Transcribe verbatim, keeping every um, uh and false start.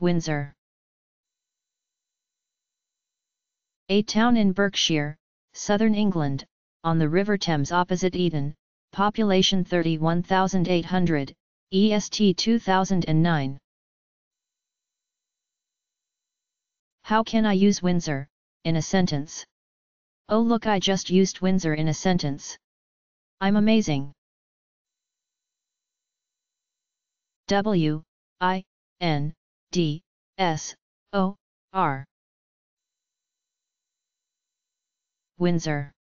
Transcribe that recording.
Windsor. A town in Berkshire, southern England, on the River Thames opposite Eton, population thirty-one thousand eight hundred, E S T two thousand nine. How can I use Windsor, in a sentence? Oh look, I just used Windsor in a sentence. I'm amazing. W I N D S O R Windsor.